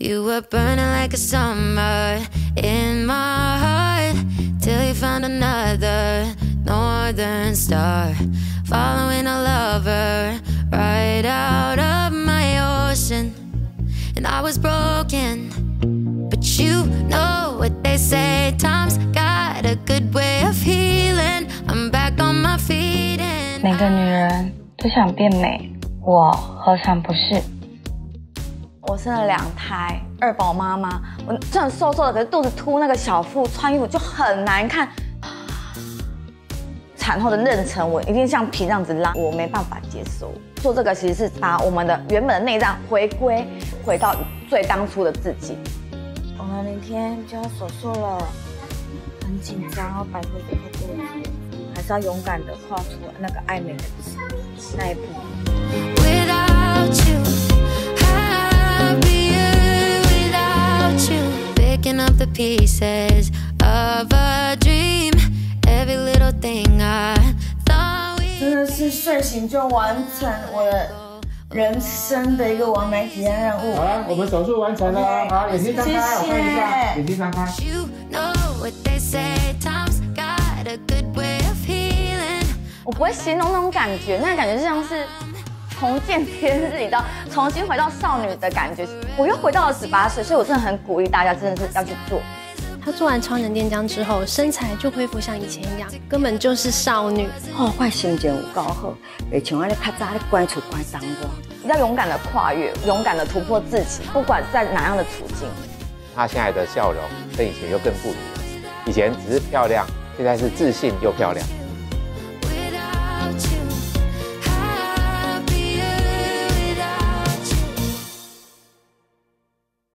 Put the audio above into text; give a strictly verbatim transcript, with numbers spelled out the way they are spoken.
You were burning like a summer in my heart till you found another northern star, following a lover right out of my ocean. And I was broken, but you know what they say, time's got a good way of healing. I'm back on my feet and 每个女人都想变美，我何尝不是？ 我生了两胎，二宝妈妈，我真的瘦瘦的，可是肚子凸，那个小腹穿衣服就很难看。产后的妊娠纹一定像皮这样子拉，我没办法接受。做这个其实是把我们的原本的内脏回归，回到最当初的自己。 我们明天就要手术了，很紧张，要摆脱这个肚子，还是要勇敢的跨出那个爱美的那一步。 Without you, happier without you. Picking up the pieces of a dream. Every little thing I thought we 真的是睡醒就完成我的人生的一个完美体验任务。 好了，我们手术完成了， Okay. 好，眼睛张开，我看一下，眼睛张开。 You know what they say, time's got a good way of healing. 我不会形容那种感觉，那个感觉就像是重见天日，你知道，重新回到少女的感觉。我又回到了十八岁，所以我真的很鼓励大家，真的是要去做。 她做完超能电浆之后，身材就恢复像以前一样，根本就是少女。 哦，我心情有够好，袂像安尼较早咧关厝关当我。 要勇敢的跨越，勇敢的突破自己，不管在哪样的处境。 她现在的笑容跟以前又更不一样，以前只是漂亮，现在是自信又漂亮。